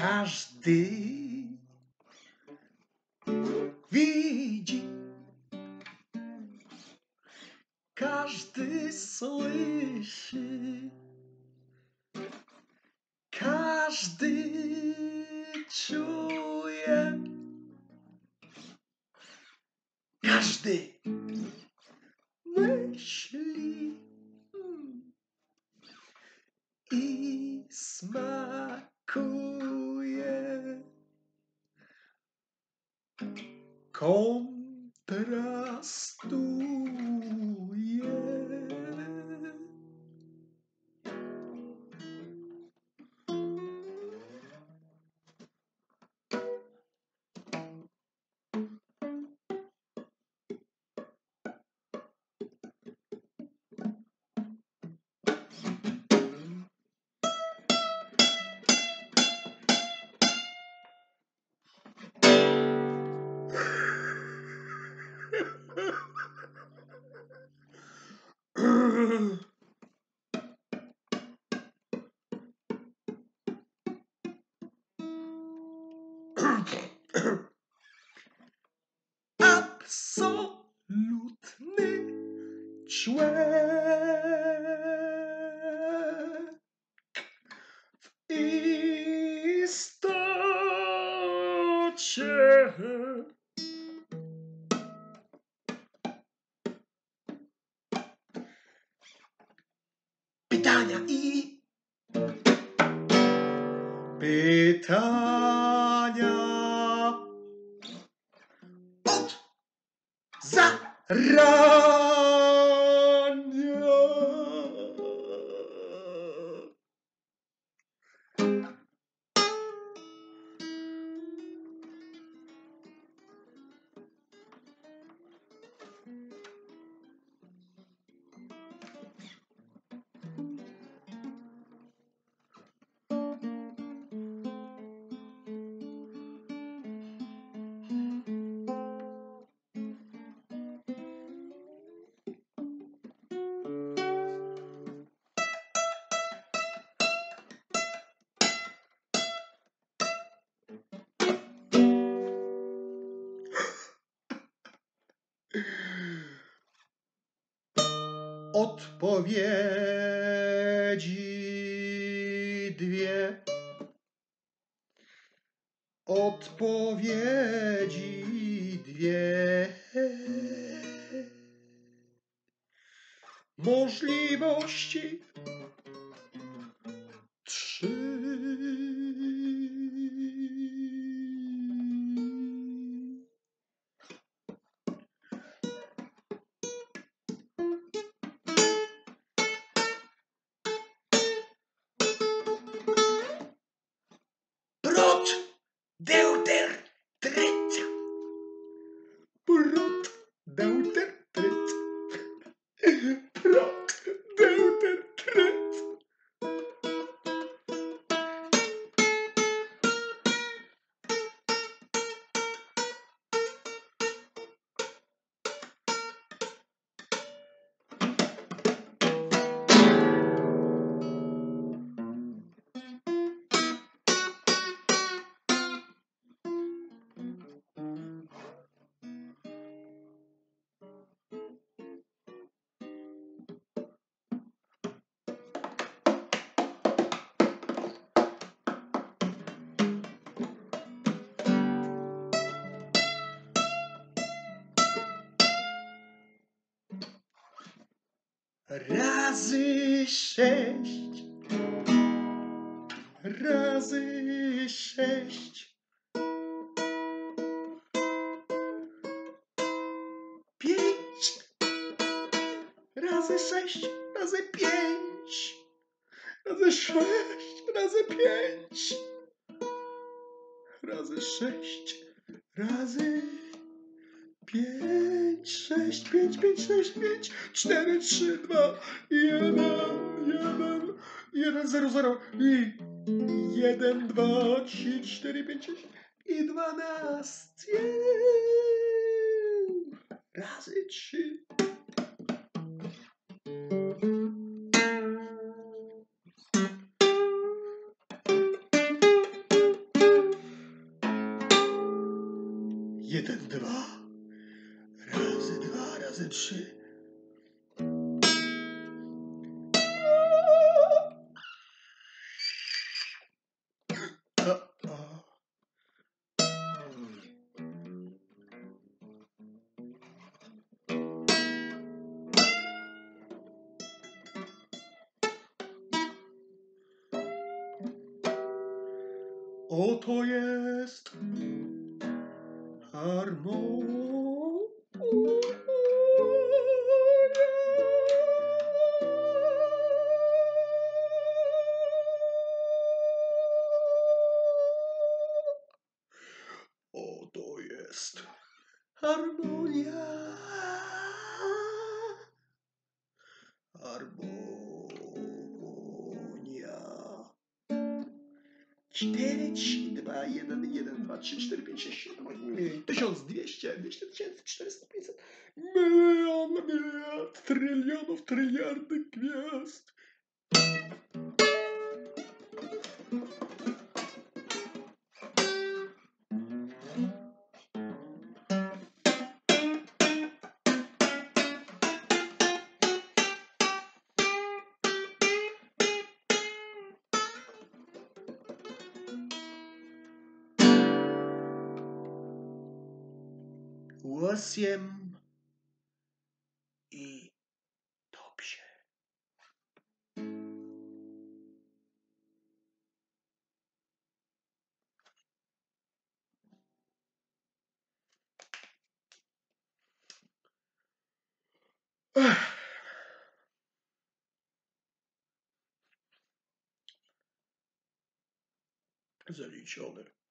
każdy widzi, każdy słyszy, każdy czuje, każdy myśli i smakuje. Kontrastuje. Absolutny człowiek w istocie pytania i pytania od zarania. Odpowiedzi dwie. Odpowiedzi dwie. Możliwości trzy. Brod, deuter, tret. Brod, deuter, tret. Brod, deuter, tret. Razy sześć. Razy sześć. Pięć. Razy sześć. Razy pięć. Razy sześć. Razy pięć. Razy sześć. Razy pięć. Sześć. Pięć. Pięć. Sześć. Pięć. 4, 3, 2, 1, 1, 1, 0, 0 i 1, 2, 3, 4, 5, 6 i 12 razy 3. 1, 2. Razy 2, razy 3. Oto jest harmonia. Oto jest harmonia. Harmonia. 4, 3, 2, 1, 1, 2, 3, 4, 5, 6, 7, 1200, 200 tysięcy, 400, 500, milion, miliard, trylionów, tryliardy gwiazd. Głosiem i dobrze. Zaliczone.